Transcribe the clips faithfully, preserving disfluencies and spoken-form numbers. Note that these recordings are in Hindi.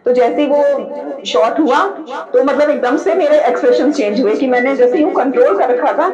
तो जैसे ही वो शॉट हुआ तो मतलब एकदम से मेरे एक्सप्रेशन चेंज हुए कि मैंने जैसे यूं कंट्रोल कर रखा था।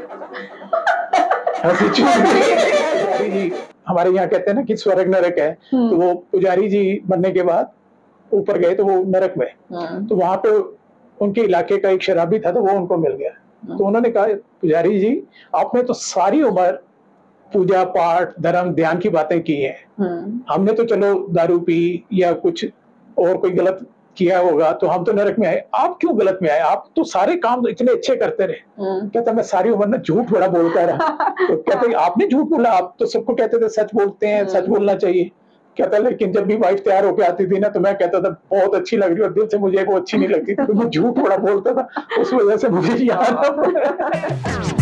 पुजारी जी हमारे यहाँ कहते हैं ना कि स्वर्ग नरक है, तो वो पुजारी जी बनने के बाद ऊपर गए तो वो नरक में, तो वहां पे उनके इलाके का एक शराबी था तो वो उनको मिल गया, तो उन्होंने कहा पुजारी जी आपने तो सारी उम्र पूजा पाठ धर्म ध्यान की बातें की हैं, हमने तो चलो दारू पी या कुछ और कोई गलत किया होगा तो हम तो नरक में आए, आप क्यों गलत में आए, आप तो सारे काम इतने अच्छे करते रहे। कहता मैं सारी उम्र ना झूठ बड़ा बोलता रहा। तो कहते आपने झूठ बोला, आप तो सबको कहते थे सच बोलते हैं, सच बोलना चाहिए। कहता लेकिन जब भी वाइफ तैयार होके आती थी ना तो मैं कहता था बहुत अच्छी लग रही है और दिल से मुझे वो अच्छी नहीं लगती थी, तो मैं झूठ बड़ा बोलता था, उस वजह से मुझे याद।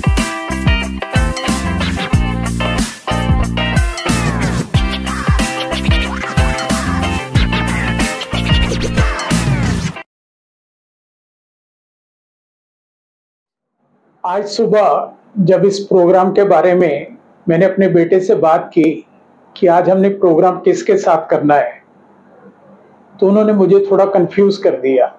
आज सुबह जब इस प्रोग्राम के बारे में मैंने अपने बेटे से बात की कि आज हमने प्रोग्राम किसके साथ करना है, तो उन्होंने मुझे थोड़ा कंफ्यूज कर दिया।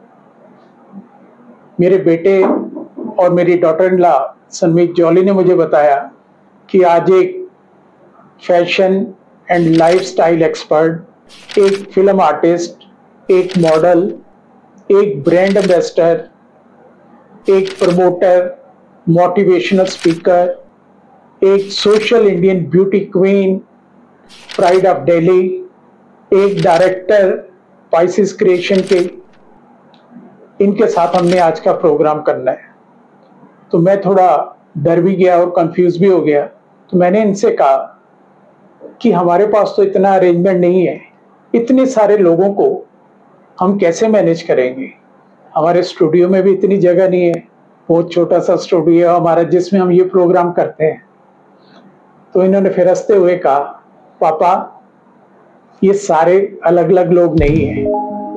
मेरे बेटे और मेरी daughter in law Sanmeet Jolly ने मुझे बताया कि आज एक फैशन एंड लाइफस्टाइल एक्सपर्ट, एक फिल्म आर्टिस्ट, एक मॉडल, एक ब्रांड एम्बेसडर, एक प्रमोटर, मोटिवेशनल स्पीकर, एक social Indian beauty queen, pride of Delhi, एक डायरेक्टर पाइसिस क्रिएशन के, इनके साथ हमने आज का प्रोग्राम करना है। तो मैं थोड़ा डर भी गया और कंफ्यूज भी हो गया, तो मैंने इनसे कहा कि हमारे पास तो इतना अरेंजमेंट नहीं है, इतने सारे लोगों को हम कैसे मैनेज करेंगे, हमारे स्टूडियो में भी इतनी जगह नहीं है, बहुत छोटा सा स्टूडियो है हमारा जिसमें हम ये प्रोग्राम करते हैं। तो इन्होंने फिर हंसते हुए कहा पापा ये सारे अलग अलग लोग नहीं हैं,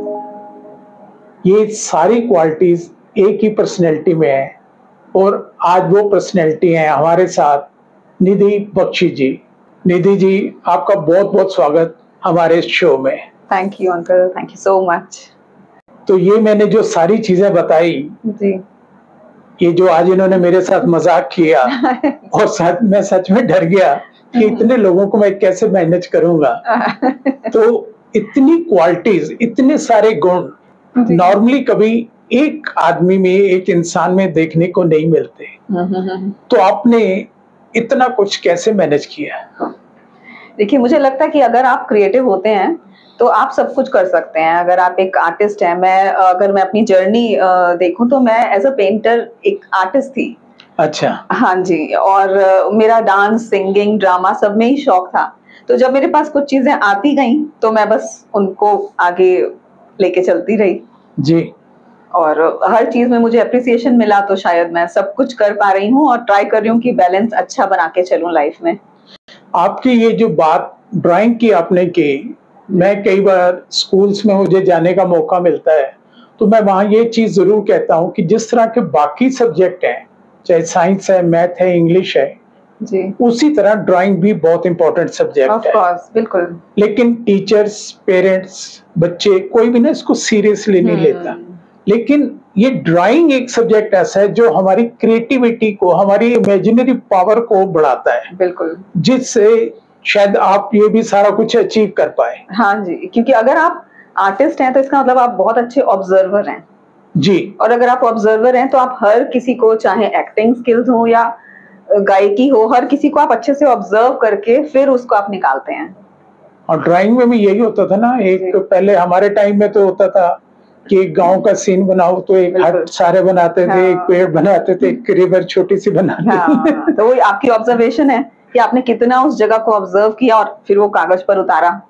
ये सारी क्वालिटीज एक ही पर्सनैलिटी में है, और आज वो पर्सनैलिटी है हमारे साथ निधि बख्शी जी। निधि जी आपका बहुत बहुत स्वागत हमारे शो में। Thank you uncle, thank you so much. तो ये मैंने जो सारी चीजें बताई जी, ये जो आज इन्होंने मेरे साथ मजाक किया और सच मैं सच में डर गया कि इतने लोगों को मैं कैसे मैनेज करूंगा। तो इतनी क्वालिटीज, इतने सारे गुण नॉर्मली कभी एक आदमी में, एक इंसान में देखने को नहीं मिलते। तो आपने इतना कुछ कैसे मैनेज किया? देखिए मुझे लगता है कि अगर आप क्रिएटिव होते हैं तो आप सब कुछ कर सकते हैं। अगर आप एक आर्टिस्ट हैं, मैं अगर मैं अपनी जर्नी देखूं तो मैं एज अ पेंटर एक आर्टिस्ट थी। अच्छा। हाँ जी, और मेरा डांस, सिंगिंग, ड्रामा सब में ही शौक था। तो जब मेरे पास कुछ चीजें आती गईं तो मैं बस उनको आगे लेके चलती रही जी, और हर चीज में मुझे अप्रिसिएशन मिला, तो शायद मैं सब कुछ कर पा रही हूँ और ट्राई कर रही हूँ कि बैलेंस अच्छा बना के चलूं लाइफ में। आपकी ये जो बात ड्राइंग की आपने की, मैं कई बार स्कूल्स में मुझे जाने का मौका मिलता है तो मैं वहाँ ये चीज जरूर कहता हूँ कि जिस तरह के बाकी सब्जेक्ट हैं, चाहे साइंस है, मैथ है, इंग्लिश है जी, उसी तरह ड्राइंग भी बहुत इंपॉर्टेंट सब्जेक्ट है। कोर्स, बिल्कुल। लेकिन टीचर्स, पेरेंट्स, बच्चे कोई भी ना इसको सीरियसली नहीं लेता, लेकिन ये ड्राइंग एक सब्जेक्ट ऐसा है जो हमारी क्रिएटिविटी को, हमारी इमेजिनरी पावर को बढ़ाता है, बिल्कुल, जिससे शायद आप ये भी सारा कुछ अचीव कर पाए। हाँ जी, क्योंकि अगर आप आर्टिस्ट हैं तो इसका मतलब आप बहुत अच्छे ऑब्जर्वर हैं जी, और अगर आप ऑब्जर्वर हैं तो आप हर किसी को, चाहे एक्टिंग स्किल्स हो या गायकी हो, हर किसी को आप अच्छे से ऑब्जर्व करके फिर उसको आप निकालते हैं। और ड्राइंग में भी यही होता था ना, एक पहले हमारे टाइम में तो होता था कि एक गांव का सीन बनाओ तो एक हट सारे बनाते थे, हाँ, एक पेड़ बनाते थे, एक रिवर छोटी सी बनाते हाँ, थे। तो वही आपकी ऑब्जर्वेशन है कि आपने कितना उस जगह को ऑब्जर्व किया और फिर वो कागज पर उतारा।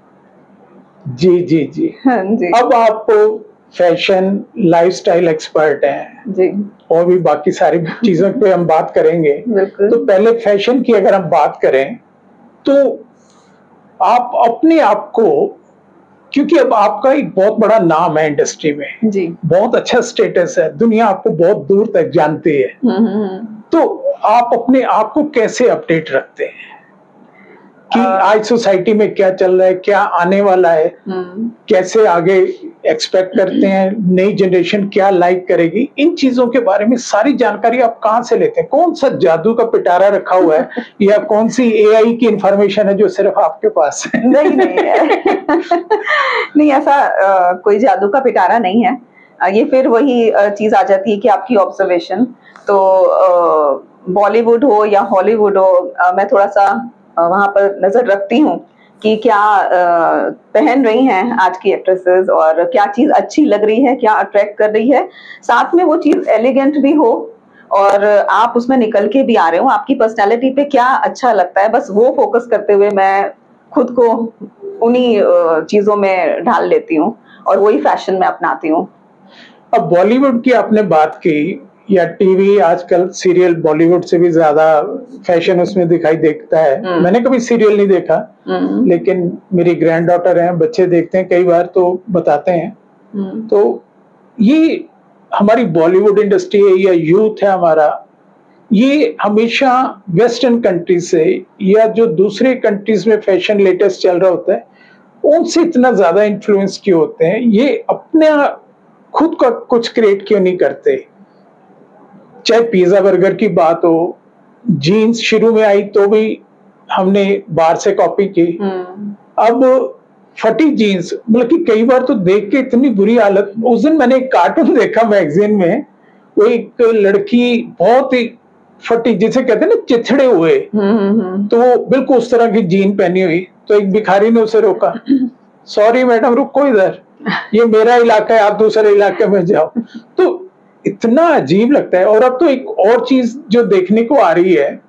जी जी जी, हाँ जी। अब आप फैशन लाइफस्टाइल एक्सपर्ट हैं जी, और भी बाकी सारी चीजों पे हम बात करेंगे। तो पहले फैशन की अगर हम बात करें तो आप अपने आप को, क्योंकि अब आपका एक बहुत बड़ा नाम है इंडस्ट्री में जी, बहुत अच्छा स्टेटस है, दुनिया आपको बहुत दूर तक जानती है, तो आप अपने आप को कैसे अपडेट रखते हैं? कि आज सोसाइटी में क्या चल रहा है, क्या आने वाला है, कैसे आगे एक्सपेक्ट करते हैं, नई जनरेशन क्या लाइक करेगी, इन चीजों के बारे में सारी जानकारी आप कहाँ से लेते हैं? कौन सा जादू का पिटारा रखा हुआ है या कौन सी एआई की इंफॉर्मेशन है जो सिर्फ आपके पास है? नहीं नहीं है। नहीं, ऐसा आ, कोई जादू का पिटारा नहीं है। आ, ये फिर वही चीज आ जाती है कि आपकी ऑब्जर्वेशन। तो बॉलीवुड हो या हॉलीवुड हो, आ, मैं थोड़ा सा वहां पर नजर रखती हूँ कि क्या आ, पहन रही हैं आज की एक्ट्रेसेस और क्या चीज अच्छी लग रही है, क्या अट्रैक्ट कर रही है, साथ में वो चीज एलिगेंट भी हो और आप उसमें निकल के भी आ रहे हो, आपकी पर्सनालिटी पे क्या अच्छा लगता है, बस वो फोकस करते हुए मैं खुद को उन्हीं चीजों में ढाल लेती हूँ और वही फैशन में अपनाती हूँ। अब बॉलीवुड की आपने बात की, या टीवी आजकल सीरियल बॉलीवुड से भी ज्यादा फैशन उसमें दिखाई देता है। मैंने कभी सीरियल नहीं देखा, लेकिन मेरी ग्रैंड डॉटर है, बच्चे देखते हैं कई बार तो बताते हैं। तो ये हमारी बॉलीवुड इंडस्ट्री है या यूथ है हमारा, ये हमेशा वेस्टर्न कंट्रीज से या जो दूसरे कंट्रीज में फैशन लेटेस्ट चल रहा होता है उनसे इतना ज्यादा इन्फ्लुएंस क्यों होते हैं? ये अपने खुद का कुछ क्रिएट क्यों नहीं करते? चाहे पिज्जा बर्गर की बात हो, जीन्स शुरू में आई तो भी हमने बाहर से कॉपी की, अब फटी जीन्स, मतलब कि कई बार तो देख के इतनी बुरी हालत। उस दिन मैंने एक कार्टून देखा मैगजीन में, वो एक लड़की बहुत ही फटी, जिसे कहते हैं ना चिथड़े हुए, तो वो बिल्कुल उस तरह की जीन पहनी हुई। तो एक भिखारी ने उसे रोका, सॉरी मैडम रुको इधर, ये मेरा इलाका है, आप दूसरे इलाके में जाओ। तो इतना अजीब लगता है। और अब तो एक और चीज जो देखने को आ रही है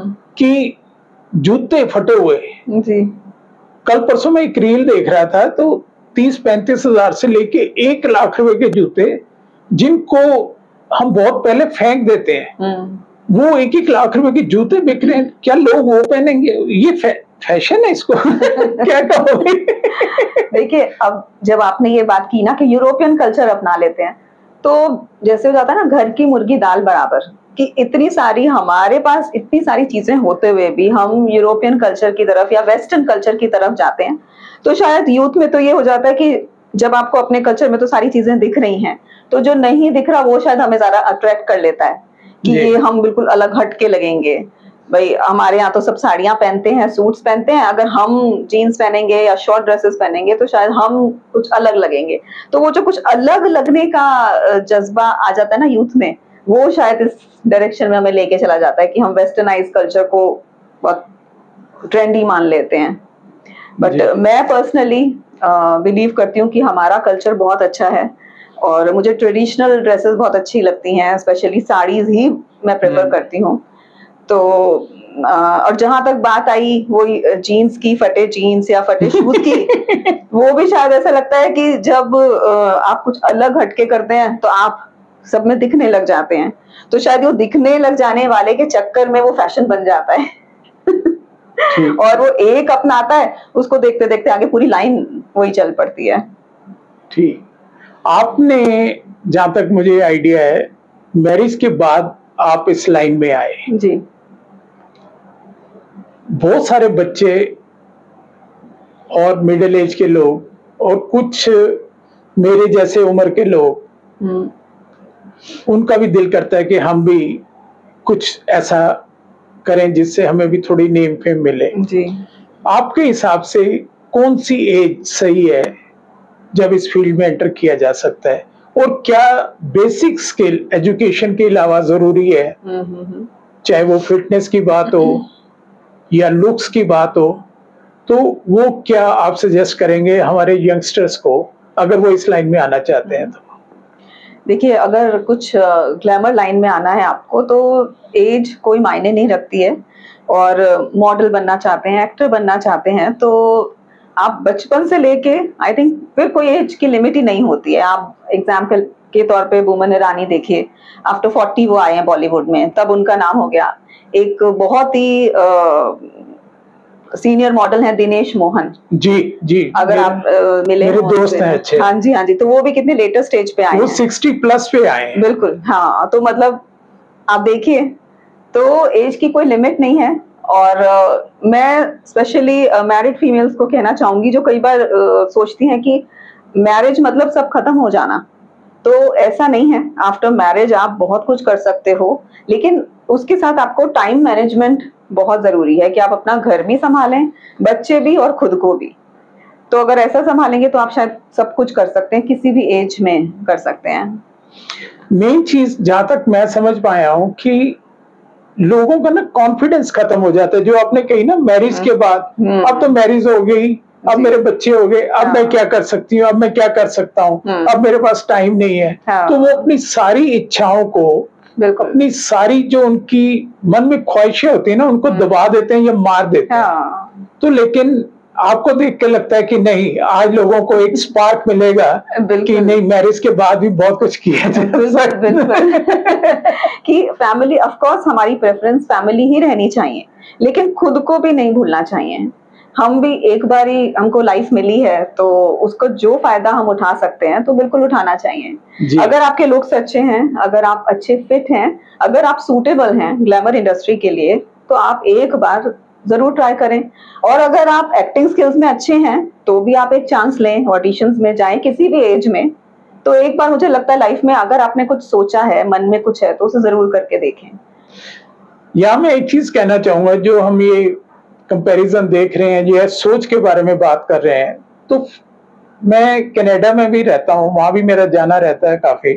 कि जूते फटे हुए जी। कल परसों में एक रील देख रहा था, तो तीस पैंतीस हजार से लेके एक लाख रुपए के जूते जिनको हम बहुत पहले फेंक देते हैं, वो एक एक लाख रुपए के जूते बिक रहे हैं। क्या लोग वो पहनेंगे? ये फै, फैशन है इसको? क्या कहोगे? देखिए, अब जब आपने ये बात की ना कि यूरोपियन कल्चर अपना लेते हैं, तो जैसे हो जाता है ना घर की मुर्गी दाल बराबर, कि इतनी सारी हमारे पास इतनी सारी चीजें होते हुए भी हम यूरोपियन कल्चर की तरफ या वेस्टर्न कल्चर की तरफ जाते हैं। तो शायद यूथ में तो ये हो जाता है कि जब आपको अपने कल्चर में तो सारी चीजें दिख रही हैं, तो जो नहीं दिख रहा वो शायद हमें ज्यादा अट्रैक्ट कर लेता है कि ये हम बिल्कुल अलग हटके लगेंगे। भाई हमारे यहाँ तो सब साड़ियां पहनते हैं, सूट्स पहनते हैं, अगर हम जीन्स पहनेंगे या शॉर्ट ड्रेसेस पहनेंगे तो शायद हम कुछ अलग लगेंगे। तो वो जो कुछ अलग लगने का जज्बा आ जाता है ना यूथ में, वो शायद इस डायरेक्शन में हमें लेके चला जाता है कि हम वेस्टर्नाइज कल्चर को बहुत ट्रेंडी मान लेते हैं। बट मैं पर्सनली बिलीव करती हूँ कि हमारा कल्चर बहुत अच्छा है और मुझे ट्रेडिशनल ड्रेसेस बहुत अच्छी लगती हैं, स्पेशली साड़ीज ही मैं प्रेफर करती हूँ। तो और जहां तक बात आई वो जीन्स की, फटे जीन्स या फटे शूज की, वो भी शायद ऐसा लगता है कि जब आप कुछ अलग हटके करते हैं तो आप सब में दिखने लग जाते हैं, तो शायद वो दिखने लग जाने वाले के चक्कर में वो फैशन बन जाता है। और वो एक अपनाता है, उसको देखते देखते आगे पूरी लाइन वही चल पड़ती है। ठीक, आपने जहां तक मुझे आइडिया है मैरिज के बाद आप इस लाइन में आए जी। बहुत सारे बच्चे और मिडिल एज के लोग और कुछ मेरे जैसे उम्र के लोग, उनका भी दिल करता है कि हम भी कुछ ऐसा करें जिससे हमें भी थोड़ी नेम फेम मिले जी। आपके हिसाब से कौन सी एज सही है जब इस फील्ड में एंटर किया जा सकता है, और क्या बेसिक स्किल एजुकेशन के अलावा जरूरी है, चाहे वो फिटनेस की बात हो या लुक्स की बात हो, तो वो क्या आप सजेस्ट करेंगे हमारे यंगस्टर्स को अगर वो इस लाइन में आना चाहते हैं? तो देखिए, अगर कुछ ग्लैमर लाइन में आना है आपको तो एज कोई मायने नहीं रखती है, और मॉडल बनना चाहते हैं, एक्टर बनना चाहते हैं, तो आप बचपन से लेके आई थिंक फिर कोई एज की लिमिट ही नहीं होती है। आप एग्जाम्पल के तौर पे बुमन ईरानी देखिए, आफ्टर फोर्टी वो आए हैं बॉलीवुड में, तब उनका नाम हो गया। एक बहुत ही सीनियर मॉडल है दिनेश मोहन जी जी, अगर आप आ, मिले मेरे दोस्त हैं अच्छे। हाँ जी हाँ जी, तो वो भी कितने लेटेस्ट स्टेज पे आए वो हैं, सिक्सटी प्लस पे आए हैं। बिल्कुल हाँ, तो मतलब आप देखिए, तो एज की कोई लिमिट नहीं है। और uh, मैं स्पेशली मैरिड फीमेल्स को कहना चाहूंगी जो कई बार uh, सोचती हैं कि मैरिज मतलब सब खत्म हो जाना, तो ऐसा नहीं है। आफ्टर मैरिज आप बहुत कुछ कर सकते हो, लेकिन उसके साथ आपको टाइम मैनेजमेंट बहुत जरूरी है कि आप अपना घर भी संभालें, बच्चे भी और खुद को भी। तो अगर ऐसा संभालेंगे तो आप शायद सब कुछ कर सकते हैं, किसी भी एज में कर सकते हैं। मेन चीज जहां तक मैं समझ पाया हूं कि लोगों का ना कॉन्फिडेंस खत्म हो जाता है, जो आपने कही ना मैरिज के बाद, अब तो मैरिज हो गई, अब मेरे बच्चे हो गए, अब मैं क्या कर सकती हूँ, अब मैं क्या कर सकता हूँ, अब मेरे पास टाइम नहीं है। तो वो अपनी सारी इच्छाओं को, अपनी सारी जो उनकी मन में ख्वाहिशें होती है ना, उनको दबा देते हैं या मार देते हैं। तो लेकिन आपको देख के लगता है कि नहीं, आज लोगों को एक स्पार्क मिलेगा कि नहीं, मैरिज के बाद भी बहुत कुछ किया जा सकता है। कि फैमिली, ऑफ कोर्स हमारी प्रेफरेंस फैमिली ही रहनी चाहिए, लेकिन खुद को भी नहीं भूलना चाहिए। हम भी एक बारी हमको लाइफ मिली है, तो उसको जो फायदा हम उठा सकते हैं तो बिल्कुल उठाना चाहिए। अगर आपके लुक्स अच्छे हैं, अगर आप अच्छे फिट हैं, अगर आप सूटेबल हैं ग्लैमर इंडस्ट्री के लिए, तो आप एक बार जरूर ट्राई करें। और अगर आप एक्टिंग स्किल्स में अच्छे हैं तो भी आप एक चांस लें, ऑडिशंस में जाएं किसी भी एज में। तो एक बार, मुझे लगता है लाइफ में अगर आपने कुछ सोचा है, मन में कुछ है, तो उसे जरूर करके देखें। यहाँ मैं एक चीज कहना चाहूंगा, जो हम ये कंपैरिजन देख रहे हैं, ये सोच के बारे में बात कर रहे हैं, तो मैं कनाडा में भी रहता हूँ, वहां भी मेरा जाना रहता है काफी।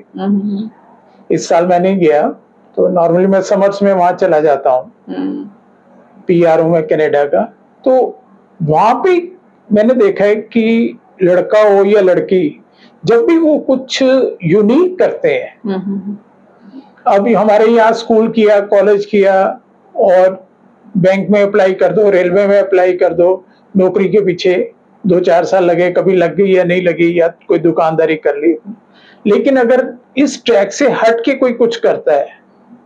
इस साल मैं नहीं गया, तो नॉर्मली मैं समर्स में वहां चला जाता हूँ, पीआर हूं मैं कनाडा का। तो वहां पे मैंने देखा है कि लड़का हो या लड़की, जब भी वो कुछ यूनिक करते हैं, अभी हमारे यहाँ स्कूल किया, कॉलेज किया, और बैंक में अप्लाई कर दो, रेलवे में अप्लाई कर दो, नौकरी के पीछे दो चार साल लगे, कभी लग गई या नहीं लगी, या कोई दुकानदारी कर ली। लेकिन अगर इस ट्रैक से हट के कोई कुछ करता है,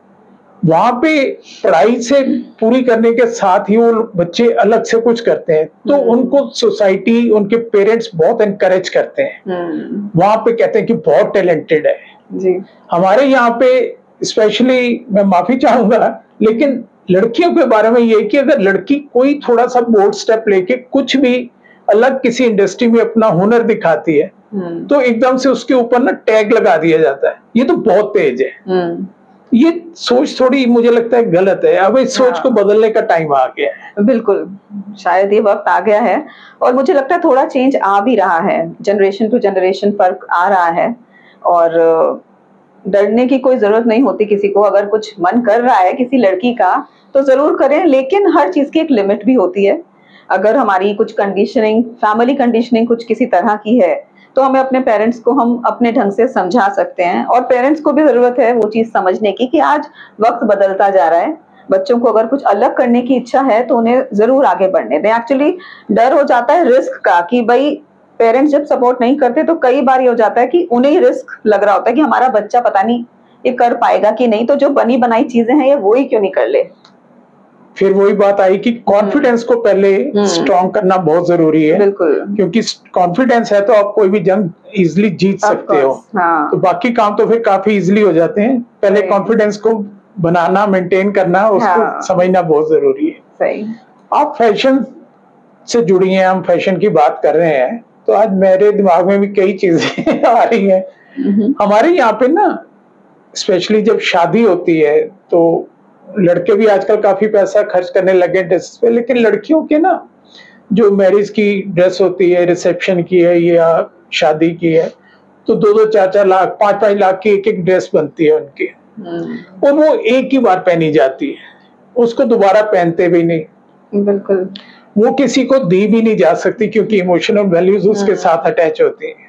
वहां पे पढ़ाई से पूरी करने के साथ ही वो बच्चे अलग से कुछ करते हैं, तो उनको सोसाइटी, उनके पेरेंट्स बहुत एनकरेज करते हैं। वहां पे कहते हैं कि बहुत टैलेंटेड है जी। हमारे यहाँ पे स्पेशली, मैं माफी चाहूंगा, लेकिन लड़कियों के बारे में ये कि अगर लड़की कोई थोड़ा सा बोल्ड स्टेप लेके कुछ भी अलग किसी इंडस्ट्री में अपना हुनर दिखाती है, तो एकदम से उसके ऊपर ना टैग लगा दिया जाता है, ये तो बहुत तेज है। ये सोच थोड़ी, मुझे लगता है, गलत है। अब इस सोच को बदलने का टाइम आ गया है। बिल्कुल, शायद ये वक्त आ गया है, और मुझे लगता है थोड़ा चेंज आ भी रहा है, जनरेशन टू जनरेशन फर्क आ रहा है। और डरने की कोई जरूरत नहीं होती किसी को। अगर कुछ मन कर रहा है किसी लड़की का तो जरूर करें, लेकिन हर चीज की एक लिमिट भी होती है। अगर हमारी कुछ कंडीशनिंग, फैमिली कंडीशनिंग कुछ किसी तरह की है, तो हमें अपने पेरेंट्स को हम अपने ढंग से समझा सकते हैं। और पेरेंट्स को भी जरूरत है वो चीज समझने की कि आज वक्त बदलता जा रहा है। बच्चों को अगर कुछ अलग करने की इच्छा है तो उन्हें जरूर आगे बढ़ने दें। एक्चुअली डर हो जाता है रिस्क का, कि भाई पेरेंट्स जब सपोर्ट नहीं करते तो कई बार ये हो जाता है कि उन्हें ही रिस्क लग रहा होता है कि हमारा बच्चा पता नहीं ये कर पाएगा कि नहीं, तो जो बनी बनाई चीजें हैं ये वो ही क्यों नहीं कर ले। फिर वही बात आई कि कॉन्फिडेंस को पहले स्ट्रॉन्ग करना बहुत जरूरी है। बिल्कुल, क्योंकि कॉन्फिडेंस है तो आप कोई भी जंग इजिली जीत सकते हो। हाँ। तो बाकी काम तो फिर काफी इजिली हो जाते हैं। पहले कॉन्फिडेंस को बनाना, मेंटेन करना, उसको हाँ। समझना बहुत जरूरी है। सही। आप फैशन से जुड़ी हैं, हम फैशन की बात कर रहे हैं, तो आज मेरे दिमाग में भी कई चीजें आ रही हैं। हमारे यहाँ पे ना स्पेशली जब शादी होती है तो लड़के भी आजकल काफी पैसा खर्च करने लगे ड्रेस पे, लेकिन लड़कियों के ना जो मैरिज की ड्रेस होती है, रिसेप्शन की है या शादी की है, तो दो दो चार चार लाख, पांच पांच लाख की एक एक ड्रेस बनती है उनकी, और वो एक ही बार पहनी जाती है, उसको दोबारा पहनते भी नहीं। बिल्कुल, वो किसी को दी भी नहीं जा सकती क्योंकि इमोशनल वैल्यूज उसके साथ अटैच होती हैं।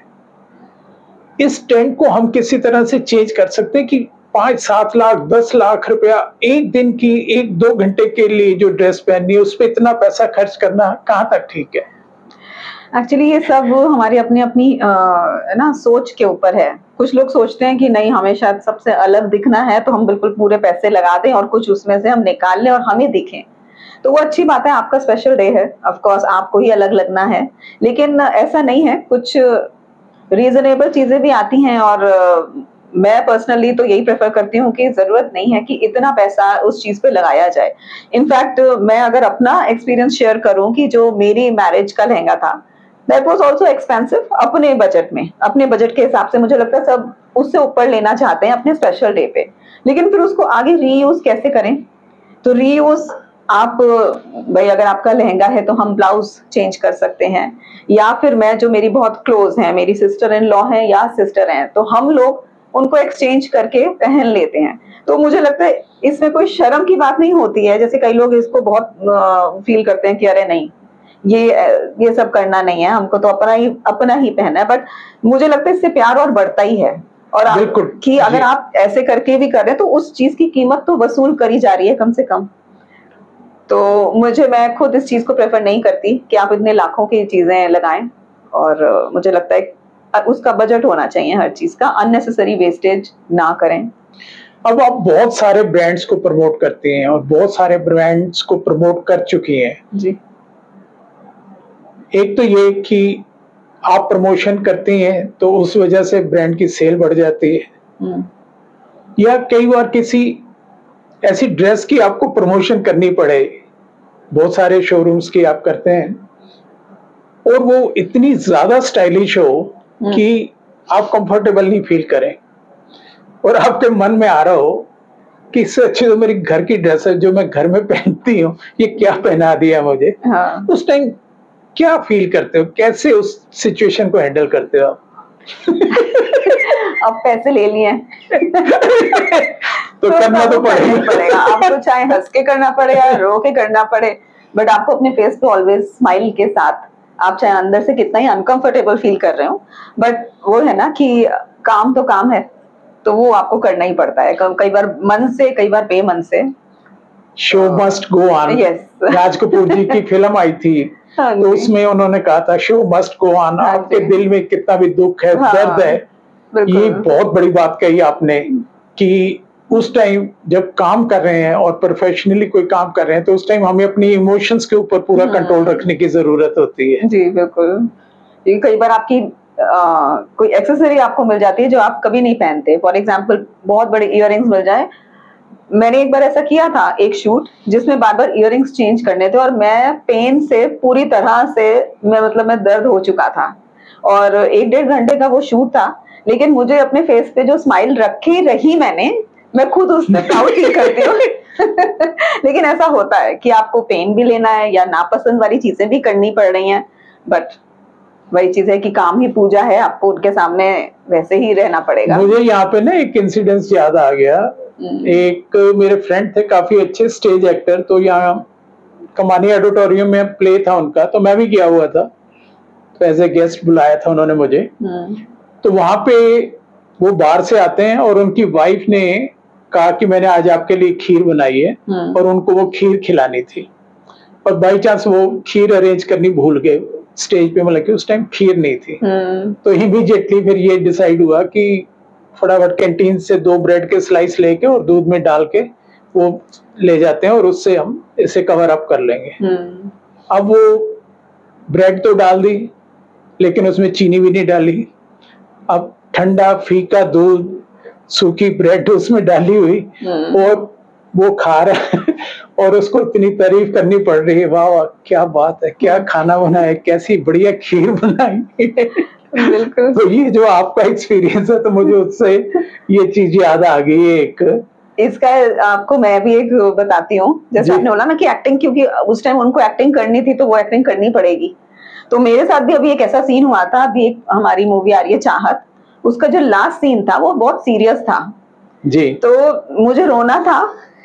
इस ट्रेंड को हम किसी तरह से चेंज कर सकते हैं कि पांच सात लाख दस लाख रुपया एक दिन की, एक दो घंटे के लिए जो ड्रेस पहननी है, उस पर इतना पैसा खर्च करना कहाँ तक ठीक है? एक्चुअली ये सब हमारी अपनी अपनी ना सोच के ऊपर है। कुछ लोग सोचते हैं कि नहीं, हमें शायद सबसे अलग दिखना है तो हम बिल्कुल पूरे पैसे लगा दें और कुछ उसमें से हम निकाल लें और हमें दिखें, तो वो अच्छी बात है, आपका स्पेशल डे है, ऑफ कोर्स आपको ही अलग लगना है। लेकिन ऐसा नहीं है, कुछ रीजनेबल चीजें भी आती हैं और मैं पर्सनली तो यही प्रेफर करती हूँ कि जरूरत नहीं है कि इतना पैसा उस चीज पे लगाया जाए। इनफैक्ट मैं अगर अपना एक्सपीरियंस शेयर करूँ कि जो मेरी मैरिज का लहंगा था, दैट वाज आल्सो एक्सपेंसिव अपने बजट में, अपने बजट के हिसाब से। मुझे लगता है सब उससे ऊपर लेना चाहते हैं अपने स्पेशल डे पे, लेकिन फिर उसको आगे रीयूज कैसे करें? तो रीयूज आप, भाई अगर आपका लहंगा है तो हम ब्लाउज चेंज कर सकते हैं, या फिर मैं जो मेरी बहुत क्लोज है, मेरी सिस्टर इन लॉ है या सिस्टर हैं, तो हम लोग उनको एक्सचेंज करके पहन लेते हैं। तो मुझे लगता है इसमें कोई शर्म की बात नहीं होती है। जैसे कई लोग इसको बहुत फील करते हैं कि अरे नहीं, ये ये सब करना नहीं है, हमको तो अपना ही अपना ही पहनना है। बट मुझे लगता है इससे प्यार और बढ़ता ही है। और आप कि अगर आप ऐसे करके भी कर रहे हैं तो उस चीज की कीमत तो वसूल करी जा रही है कम से कम। तो मुझे, मैं खुद इस चीज को प्रेफर नहीं करती कि आप इतने लाखों की चीजें लगाएं। और मुझे लगता है उसका बजट होना चाहिए हर चीज का, अननेसेसरी वेस्टेज ना करें। अब आप बहुत सारे ब्रांड्स को प्रमोट करते हैं और बहुत सारे ब्रांड्स को प्रमोट कर चुकी हैं जी। एक तो ये कि आप प्रमोशन करती हैं तो उस वजह से ब्रांड की सेल बढ़ जाती है, या कई बार किसी ऐसी ड्रेस की आपको प्रमोशन करनी पड़े, बहुत सारे शोरूम्स की आप करते हैं, और वो इतनी ज्यादा स्टाइलिश हो कि आप कंफर्टेबल नहीं फील करें और आपके मन में आ रहा हो कि इससे अच्छी तो मेरी घर की ड्रेस है जो मैं घर में पहनती हूँ, ये क्या पहना दिया मुझे। हाँ। उस टाइम क्या फील करते हो, कैसे उस सिचुएशन को हैंडल करते हो आप? अब पैसे ले लिए तो, तो करना तो पड़ेगा पड़ेगा आपको, चाहे हंस के करना पड़ेगा, रो के करना पड़े, बट आपको अपने फेस पे ऑलवेज स्माइल के साथ, आप चाहे अंदर से कितना ही अनकंफर्टेबल फील कर रहे हो, बट वो है ना कि काम तो काम है, तो वो आपको करना ही पड़ता है, कई बार मन से, कई बार बेमन से। Show must go on. Yes, Raj Kapoor ji की फिल्म आई थी, तो उसमें उन्होंने कहा था शो मस्ट गो ऑन। आपके दिल में कितना भी दुख है, हाँ, दर्द है, ये बहुत बड़ी बात कही आपने कि उस टाइम जब काम कर रहे हैं और प्रोफेशनली कोई काम कर रहे हैं तो उस टाइम हमें अपनी इमोशंस के ऊपर पूरा कंट्रोल रखने की जरूरत होती है। जी बिल्कुल। कई बार आपकी आ, कोई एक्सेसरी आपको मिल जाती है जो आप कभी नहीं पहनते। फॉर एग्जाम्पल बहुत बड़े इयररिंग्स मिल जाए। मैंने एक बार ऐसा किया था, एक शूट जिसमें बार बार इयररिंग्स चेंज करने थे और मैं पेन से पूरी तरह से, मैं मतलब मैं दर्द हो चुका था और एक डेढ़ घंटे का वो शूट था, लेकिन मुझे अपने फेस पे जो स्माइल रखी रही मैंने, मैं खुद उससे प्राउड फील करती हूँ। लेकिन ऐसा होता है कि आपको पेन भी लेना है या नापसंद वाली चीजें भी करनी पड़ रही हैं, बट वही चीज है कि काम ही पूजा है, आपको उनके सामने वैसे ही रहना पड़ेगा। मुझे यहाँ पे ना एक इंसिडेंस याद आ गया। एक मेरे फ्रेंड थे काफी अच्छे स्टेज एक्टर, तो यहाँ कमानी ऑडिटोरियम में प्ले था उनका, तो मैं भी गया हुआ था, तो एज ए गेस्ट बुलाया था उन्होंने मुझे। तो वहां पे वो बाहर से आते हैं और उनकी वाइफ ने कहा कि मैंने आज आपके लिए खीर बनाई है, और उनको वो खीर खिलानी थी, और बाई चांस वो खीर अरेंज करनी भूल गए स्टेज पे, मतलब कि उस टाइम खीर नहीं थी। तो इमीडिएटली फिर ये डिसाइड हुआ कि फटाफट कैंटीन से दो ब्रेड के स्लाइस लेके और दूध में डाल के वो ले जाते हैं और उससे हम इसे कवर अप कर लेंगे। अब वो ब्रेड तो डाल दी लेकिन उसमें चीनी भी नहीं डाली। अब ठंडा फीका दूध, सूखी ब्रेड उसमें डाली हुई और वो खा रहा है और उसको इतनी तारीफ करनी पड़ रही है, वाह वाह क्या बात है, क्या खाना बना है, कैसी बढ़िया खीर बनाई। बिल्कुल। तो ये जो आपका एक्सपीरियंस है, तो मुझे उससे ये चीज याद आ गई है। एक इसका आपको मैं भी एक बताती हूँ, जैसे आपने बोला ना कि एक्टिंग, क्योंकि उस टाइम उनको एक्टिंग करनी थी तो वो एक्टिंग करनी पड़ेगी। तो मेरे साथ भी अभी एक ऐसा सीन हुआ था, अभी एक हमारी मूवी आ रही है चाहत, उसका जो लास्ट सीन था वो बहुत सीरियस था जी। तो मुझे रोना था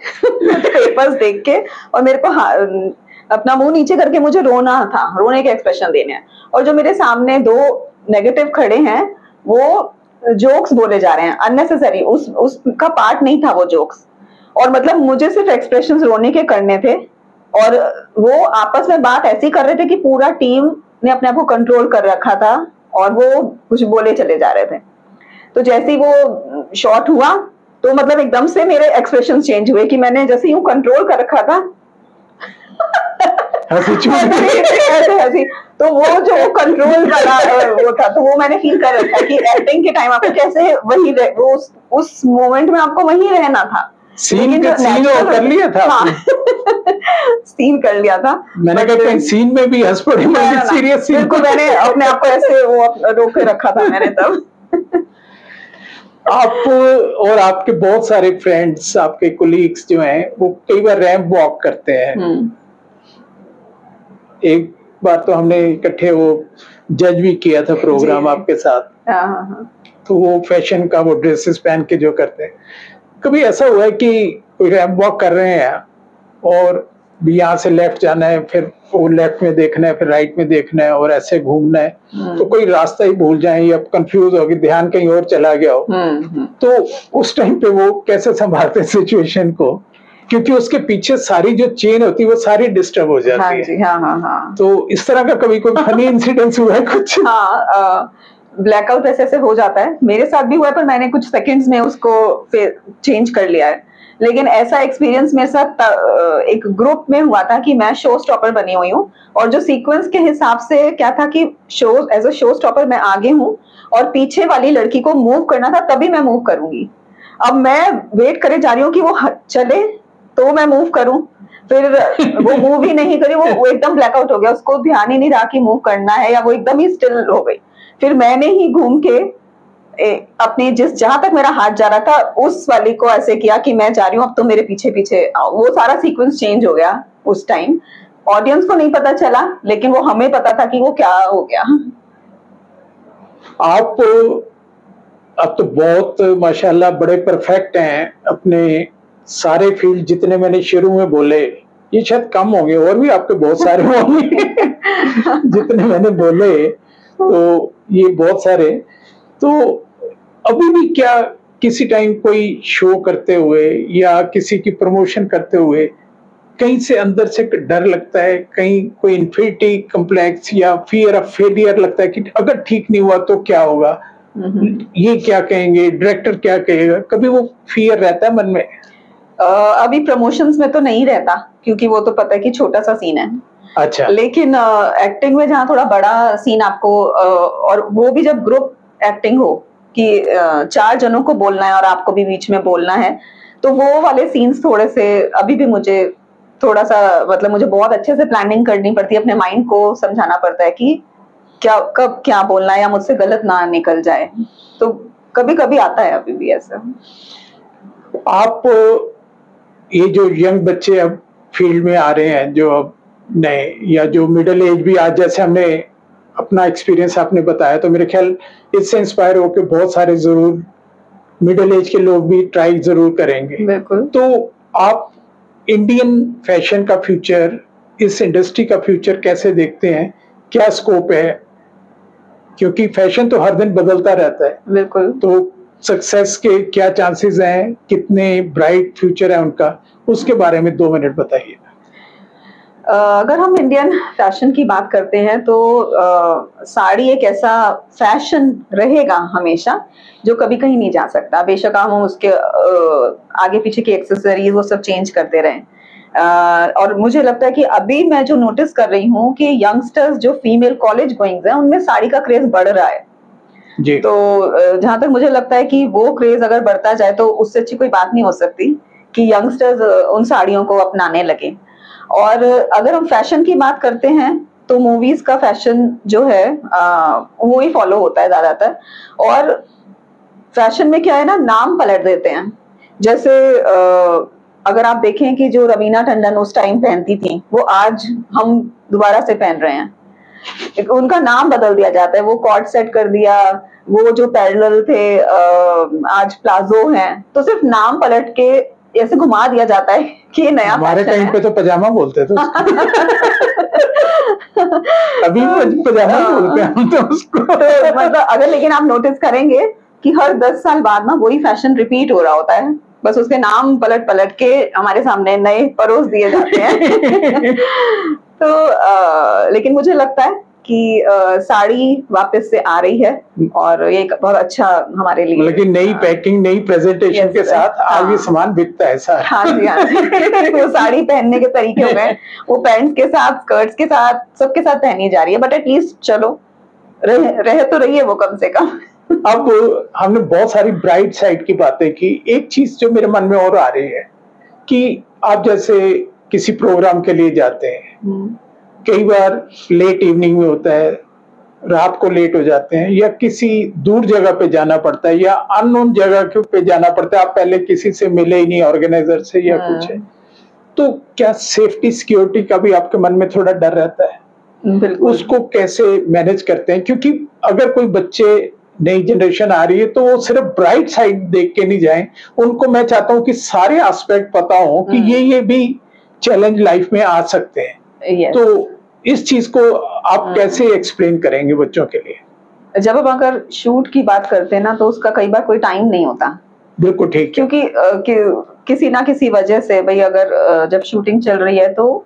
पेपर्स देख के, और मेरे को अपना मुंह नीचे करके मुझे रोना था, रोने के एक्सप्रेशन देने हैं, और जो मेरे सामने दो नेगेटिव खड़े हैं वो जोक्स बोले जा रहे हैं अननेसेसरी, उस उसका पार्ट नहीं था वो जोक्स, और मतलब मुझे सिर्फ एक्सप्रेशंस रोने के करने थे, और वो आपस में बात ऐसी कर रहे थे कि पूरा टीम ने अपने आप को कंट्रोल कर रखा था और वो कुछ बोले चले जा रहे थे। तो जैसे ही वो शॉट हुआ तो मतलब एकदम से मेरे एक्सप्रेशन चेंज हुए कि मैंने जैसे यूं कंट्रोल कर रखा था हंसी छूट गई। ऐसे हंसी, तो वो जो कंट्रोल वाला वो था, तो वो मैंने फील कर रखा है कि एक्टिंग के टाइम आपको कैसे वही रह, वो उस, उस मोमेंट में आपको वही रहना था। सीन के सीन वो कर लिया था। हाँ, सीन कर लिया था। मैंने कहा कहीं सीन में भी हंस पड़े, सीरियस सीन। बिल्कुल, मैंने अपने आप को ऐसे वो रोक के रखा था मैंने तब। आप और आपके बहुत सारे फ्रेंड्स, आपके कोलीग्स जो हैं, वो कई बार रैंप वॉक करते हैं। एक बार तो हमने इकट्ठे वो जज भी किया था प्रोग्राम आपके साथ। हाँ, हाँ, हाँ। तो वो फैशन का वो ड्रेसेस पहन के जो करते हैं, कभी ऐसा हुआ है कि कोई रैंप वॉक कर रहे हैं और भी यहाँ से लेफ्ट जाना है, फिर वो लेफ्ट में देखना है, फिर राइट में देखना है और ऐसे घूमना है, तो कोई रास्ता ही भूल जाए या कंफ्यूज हो गए, ध्यान कहीं और चला गया हो, तो उस टाइम पे वो कैसे संभालते हैं सिचुएशन को? क्योंकि उसके पीछे सारी जो चेन होती है वो सारी डिस्टर्ब हो जाती हाँ है। जी, हाँ, हाँ, हाँ। तो इस तरह का कभी कोई फनी इंसिडेंस हुआ है कुछ? हाँ, ब्लैकआउट ऐसे ऐसे हो जाता है, मेरे साथ भी हुआ है, पर मैंने कुछ सेकंड्स में उसको फिर चेंज कर लिया है। लेकिन ऐसा एक्सपीरियंस मेरे साथ एक ग्रुप में हुआ था कि मैं शो स्टॉपर बनी हुई हूँ, और जो सीक्वेंस के हिसाब से क्या था कि show as a show stopper मैं आगे हूँ और पीछे वाली लड़की को मूव करना था, तभी मैं मूव करूंगी। अब मैं वेट करे जा रही हूँ कि वो चले तो मैं मूव करूं, फिर वो मूव ही नहीं करी, वो, वो एकदम ब्लैकआउट हो गया, उसको ध्यान ही नहीं रहा कि मूव करना है, या वो एकदम ही स्टिल हो गई। फिर मैंने ही घूम के ए, अपनी जिस जहां तक मेरा हाथ जा रहा था उस वाली को ऐसे किया कि मैं जा रही हूँ, अब तो मेरे पीछे पीछे आओ। वो सारा सीक्वेंस चेंज हो गया उस टाइम। ऑडियंस को नहीं पता चला, लेकिन वो हमें पता था कि वो क्या हो गया। आप अब तो बहुत माशाल्लाह बड़े परफेक्ट हैं अपने सारे फील्ड, जितने मैंने शुरू में बोले, ये शायद कम होंगे, और भी आपके बहुत सारे होंगे जितने मैंने बोले, तो ये बहुत सारे। तो अभी भी क्या किसी टाइम कोई शो करते हुए या किसी की प्रमोशन करते हुए कहीं से अंदर से डर लगता है, कहीं कोई इन्फिनिटी कॉम्प्लेक्स या फियर ऑफ फेलियर लगता है कि अगर ठीक नहीं हुआ तो क्या होगा, ये क्या कहेंगे, डायरेक्टर क्या कहेगा, कभी वो फियर रहता है मन में? Uh, अभी प्रमोशंस में तो नहीं रहता, क्योंकि वो तो पता है कि छोटा सा सीन है। अच्छा। लेकिन एक्टिंग uh, में जहाँ थोड़ा बड़ा सीन आपको uh, और वो भी जब ग्रुप एक्टिंग हो कि uh, चार जनों को बोलना है और आपको भी बीच में बोलना है, तो वो वाले सीन्स थोड़े से अभी भी मुझे थोड़ा सा, मतलब मुझे बहुत अच्छे से प्लानिंग करनी पड़ती है, अपने माइंड को समझाना पड़ता है कि क्या कब क्या बोलना है या मुझसे गलत ना निकल जाए। तो कभी कभी आता है अभी भी ऐसा। आप ये जो यंग बच्चे अब फील्ड में आ रहे हैं, जो अब नए या जो मिडिल एज भी, आज जैसे हमने अपना एक्सपीरियंस आपने बताया, तो मेरे ख्याल इससे इंस्पायर होकर बहुत सारे जरूर मिडिल एज के लोग भी ट्राई जरूर करेंगे। बिल्कुल। तो आप इंडियन फैशन का फ्यूचर, इस इंडस्ट्री का फ्यूचर कैसे देखते हैं? क्या स्कोप है? क्योंकि फैशन तो हर दिन बदलता रहता है। बिल्कुल। तो सक्सेस के क्या चांसेस हैं, कितने ब्राइट फ्यूचर है उनका, उसके बारे में दो मिनट बताइए। अगर हम इंडियन फैशन की बात करते हैं तो आ, साड़ी एक ऐसा फैशन रहेगा हमेशा जो कभी कहीं नहीं जा सकता, बेशक हम उसके आ, आगे पीछे की एक्सेसरीज वो सब चेंज करते रहें। Uh, और मुझे लगता है कि अभी मैं जो नोटिस कर रही हूँ कि यंगस्टर्स जो फीमेल कॉलेज गोइंग्स हैं उनमें साड़ी का क्रेज बढ़ रहा है जी। तो जहां तक मुझे लगता है कि वो क्रेज अगर बढ़ता जाए तो उससे अच्छी कोई बात नहीं हो सकती कि यंगस्टर्स उन साड़ियों को अपनाने लगे। और अगर हम फैशन की बात करते हैं तो मूवीज का फैशन जो है आ, वो ही फॉलो होता है ज्यादातर। और फैशन में क्या है ना, नाम पलट देते हैं। जैसे आ, अगर आप देखें कि जो रवीना टंडन उस टाइम पहनती थी वो आज हम दोबारा से पहन रहे हैं, उनका नाम बदल दिया जाता है, वो कॉर्ड सेट कर दिया, वो जो पैरेलल थे आज प्लाजो हैं, तो सिर्फ नाम पलट के ऐसे घुमा दिया जाता है कि ये नया हमारे टाइम पे तो पजामा बोलते थे अभी पजामा बोलते हैं हम तो उसको। तो मतलब अगर लेकिन आप नोटिस करेंगे कि हर दस साल बाद ना वही फैशन रिपीट हो रहा होता है, बस उसके नाम पलट पलट के हमारे सामने नए परोस दिए जाते हैं तो आ, लेकिन मुझे लगता है कि अ, साड़ी वापस से आ रही है और ये एक बहुत अच्छा हमारे लिए, लेकिन नई पैकिंग, नई प्रेजेंटेशन के साथ आज ये सामान बिकता है सारा। हाँ जी, हाँ जी। वो साड़ी पहनने के तरीके हो गए, वो पैंट्स के साथ, स्कर्ट्स के साथ, सबके साथ पहनी जा रही है, बट एटलीस्ट चलो रह, रह तो रही है वो कम से कम। अब हमने बहुत सारी ब्राइट साइड की बातें की, एक चीज जो मेरे मन में और आ रही है कि आप जैसे किसी प्रोग्राम के लिए जाते हैं, कई बार लेट इवनिंग में होता है, रात को लेट हो जाते हैं, या किसी दूर जगह पे जाना पड़ता है या अननोन जगह के पे जाना पड़ता है, आप पहले किसी से मिले ही नहीं, ऑर्गेनाइजर से या कुछ है, तो क्या सेफ्टी सिक्योरिटी का भी आपके मन में थोड़ा डर रहता है? उसको कैसे मैनेज करते हैं? क्योंकि अगर कोई बच्चे, नई जनरेशन आ रही है, तो वो सिर्फ ब्राइट साइड देख के नहीं जाएं, उनको मैं चाहता हूं कि सारे एस्पेक्ट पता हो कि ये ये भी चैलेंज लाइफ में आ सकते हैं। yes. तो इस चीज को आप कैसे एक्सप्लेन करेंगे बच्चों के लिए? जब हम अगर शूट की बात करते हैं ना, तो उसका कई बार कोई टाइम नहीं होता। बिल्कुल ठीक, क्योंकि कि, किसी ना किसी वजह से भाई अगर जब शूटिंग चल रही है तो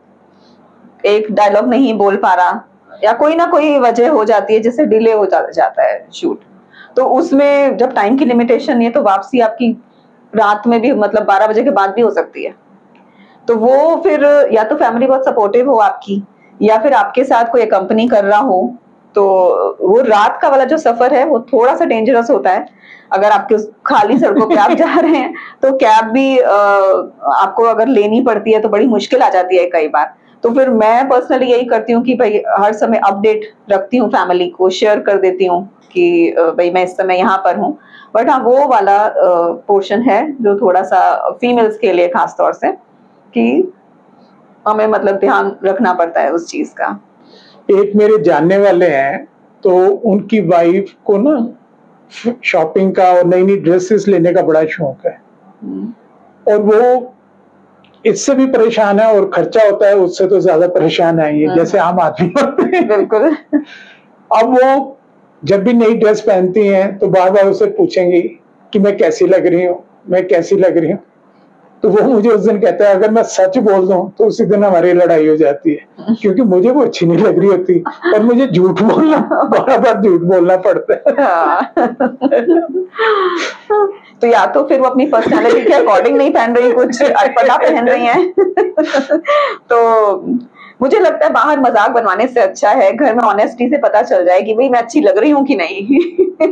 एक डायलॉग नहीं बोल पा रहा या कोई ना कोई वजह हो जाती है जिससे डिले हो जा, जाता है शूट, तो उसमें जब टाइम की लिमिटेशन नहीं है तो वापसी आपकी रात में भी, मतलब बारह बजे के बाद भी हो सकती है। तो वो फिर या तो फैमिली बहुत सपोर्टिव हो आपकी, या फिर आपके साथ कोई कंपनी कर रहा हो, तो वो रात का वाला जो सफर है वो थोड़ा सा डेंजरस होता है। अगर आपके खाली सड़कों पे आप जा रहे हैं तो कैब भी आ, आपको अगर लेनी पड़ती है तो बड़ी मुश्किल आ जाती है कई बार। तो फिर मैं पर्सनली यही करती हूँ कि भाई हर समय अपडेट रखती हूँ, फैमिली को शेयर कर देती हूँ कि भाई मैं इस समय यहाँ पर हूँ। बट हाँ, वो वाला पोर्शन है जो थोड़ा सा फीमेल्स के लिए खास तौर से, कि हमें मतलब ध्यान रखना पड़ता है उस चीज का। एक मेरे जानने वाले हैं, तो उनकी वाइफ को ना शॉपिंग का और नई नई ड्रेसेस लेने का बड़ा शौक है, और वो इससे भी परेशान है, और खर्चा होता है उससे तो ज्यादा परेशान है ये, जैसे आम आदमी होते हैं। बिल्कुल। अब वो जब भी नई ड्रेस पहनती हैं तो बार बार उसे पूछेंगी कि मैं कैसी लग रही हूँ, मैं कैसी लग रही हूँ। तो वो मुझे उस दिन कहता है अगर मैं सच बोल दूं तो उसी दिन हमारी लड़ाई हो जाती है, क्योंकि मुझे वो अच्छी नहीं लग रही होती और मुझे झूठ बोलना, बार बार झूठ बोलना पड़ता है। तो या तो फिर वो अपनी पर्सनालिटी के अकॉर्डिंग नहीं पहन रही, कुछ अटपटा पहन रही हैं। तो मुझे लगता है बाहर मजाक बनवाने से अच्छा है घर में ऑनेस्टी से पता चल जाए कि भाई मैं अच्छी लग रही हूँ कि नहीं।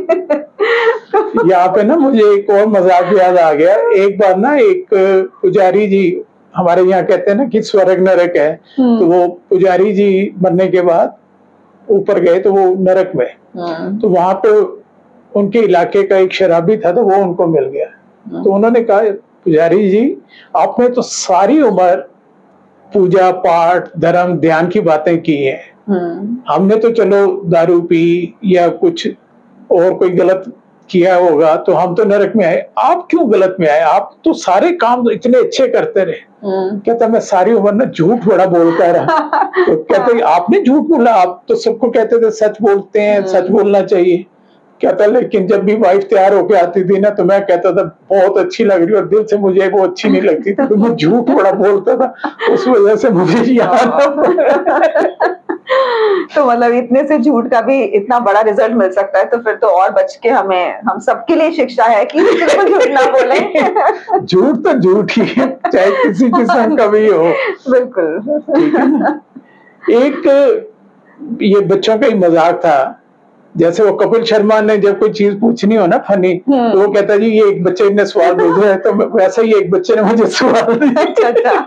यहाँ पे ना मुझे एक और मजाक याद आ गया। एक बार ना एक पुजारी जी, हमारे यहाँ कहते हैं ना कि स्वर्ग नरक है, तो वो पुजारी जी मरने के बाद ऊपर गए तो वो नरक में, तो वहां पे उनके इलाके का एक शराबी था, तो वो उनको मिल गया। तो उन्होंने कहा पुजारी जी आपने तो सारी उम्र पूजा पाठ धर्म ध्यान की बातें की है, हमने तो चलो दारू पी या कुछ और कोई गलत किया होगा तो हम तो नरक में आए, आप क्यों गलत में आए? आप तो सारे काम इतने अच्छे करते रहे। कहता मैं सारी उम्र ना झूठ बड़ा बोलता रहा। तो कहते आपने झूठ बोला, आप तो सबको कहते थे सच बोलते हैं, सच बोलना चाहिए। कहता लेकिन जब भी वाइफ तैयार होके आती थी ना तो मैं कहता था बहुत अच्छी लग रही, और दिल से मुझे वो अच्छी नहीं लगती थी, तो मैं झूठ बड़ा बोलता था, उस वजह से मुझे याद। तो मतलब इतने से झूठ का भी इतना बड़ा रिजल्ट मिल सकता है, तो फिर तो और बच के हमें, हम सबके लिए शिक्षा है कि झूठ ना बोले। झूठ तो झूठ ही है, चाहे किसी किस्म का भी हो। बिल्कुल। एक ये बच्चों का ही मजाक था, जैसे वो कपिल शर्मा ने जब कोई चीज पूछनी हो ना फनी, तो वो कहता जी ये एक बच्चे ने सवाल भेजा है, तो वैसे ही एक बच्चे ने मुझे सवाल दिया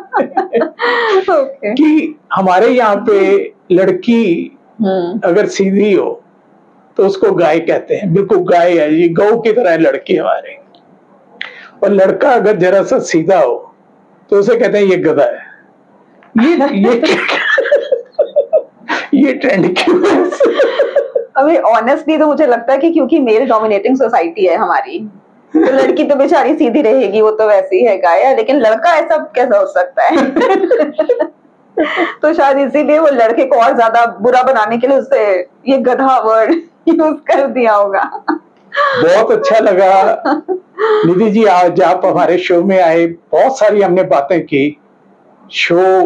कि हमारे यहाँ पे लड़की अगर सीधी हो तो उसको गाय कहते हैं, बिल्कुल गाय है, ये गौ की तरह है लड़की हमारे, और लड़का अगर जरा सा सीधा हो तो उसे कहते हैं ये गधा है। ये ये ये ट्रेंड क्यों? अभी ऑनेस्टली तो मुझे लगता है कि क्योंकि मेल डोमिनेटिंग सोसाइटी है हमारी, तो लड़की तो बेचारी सीधी रहेगी, वो तो वैसे ही है गाय, लेकिन लड़का ऐसा कैसा हो सकता है? तो शायद इसीलिए वो लड़के को और ज्यादा बुरा बनाने के लिए उससे ये गधा वर्ड यूज कर दिया होगा। बहुत अच्छा लगा निधि जी आज आप हमारे शो में आए, बहुत सारी हमने बातें की। शो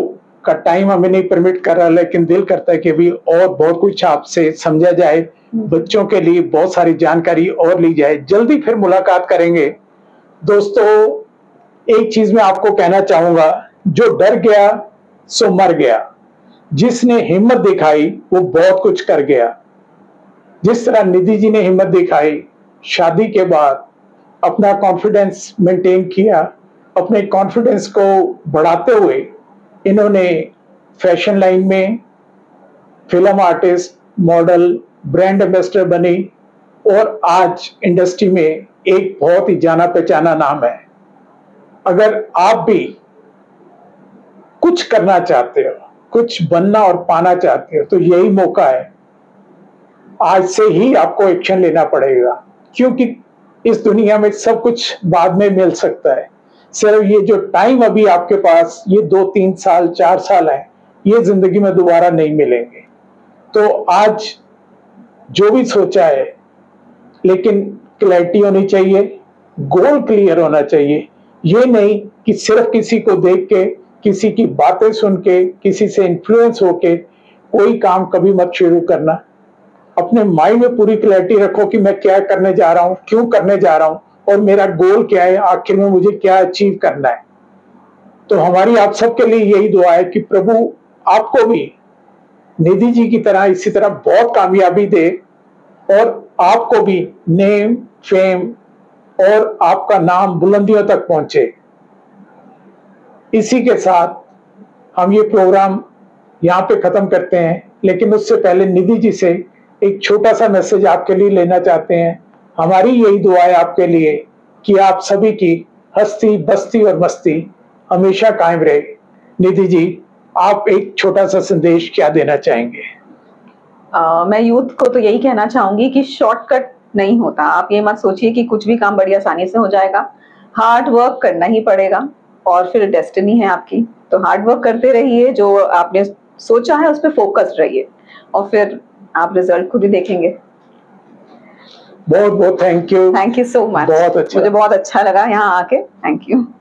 का टाइम हमें नहीं परमिट कर रहा, लेकिन दिल करता है कि अभी और बहुत कुछ आपसे समझा जाए, बच्चों के लिए बहुत सारी जानकारी और ली जाए। जल्दी फिर मुलाकात करेंगे। दोस्तों, एक चीज मैं आपको कहना चाहूंगा, जो डर गया सो मर गया, जिसने हिम्मत दिखाई वो बहुत कुछ कर गया। जिस तरह निधि जी ने हिम्मत दिखाई, शादी के बाद अपना कॉन्फिडेंस मेंटेन किया, अपने कॉन्फिडेंस को बढ़ाते हुए इन्होंने फैशन लाइन में film artist, model, brand ambassador बनी और आज इंडस्ट्री में एक बहुत ही जाना पहचाना नाम है। अगर आप भी कुछ करना चाहते हो, कुछ बनना और पाना चाहते हो, तो यही मौका है। आज से ही आपको एक्शन लेना पड़ेगा, क्योंकि इस दुनिया में सब कुछ बाद में मिल सकता है। सिर्फ ये जो टाइम अभी आपके पास, ये दो तीन साल चार साल है, ये जिंदगी में दोबारा नहीं मिलेंगे। तो आज जो भी सोचा है, लेकिन क्लैरिटी होनी चाहिए, गोल क्लियर होना चाहिए। ये नहीं कि सिर्फ किसी को देख के, किसी की बातें सुन के, किसी से इन्फ्लुएंस होके कोई काम कभी मत शुरू करना। अपने माइंड में पूरी क्लैरिटी रखो कि मैं क्या करने जा रहा हूं, क्यों करने जा रहा हूं और मेरा गोल क्या है, आखिर में मुझे क्या अचीव करना है। तो हमारी आप सबके लिए यही दुआ है कि प्रभु आपको भी निधि जी की तरह इसी तरह बहुत कामयाबी दे और आपको भी नेम, फेम और आपका नाम बुलंदियों तक पहुंचे। इसी के साथ हम ये प्रोग्राम यहाँ पे खत्म करते हैं, लेकिन उससे पहले निधि जी से एक छोटा सा मैसेज आपके लिए लेना चाहते हैं। हमारी यही दुआ है आपके लिए कि आप सभी की हस्ती, बस्ती और मस्ती हमेशा कायम रहे। निधि जी, आप एक छोटा सा संदेश क्या देना चाहेंगे? आ, मैं यूथ को तो यही कहना चाहूंगी कि शॉर्टकट नहीं होता। आप ये मत सोचिए कि कुछ भी काम बड़ी आसानी से हो जाएगा। हार्ड वर्क करना ही पड़ेगा और फिर डेस्टिनी है आपकी। तो हार्ड वर्क करते रहिए, जो आपने सोचा है उस पर फोकस रहिए और फिर आप रिजल्ट खुद ही देखेंगे। बहुत बहुत thank you. Thank you so much. बहुत अच्छा, मुझे बहुत अच्छा लगा यहाँ आके। Thank you.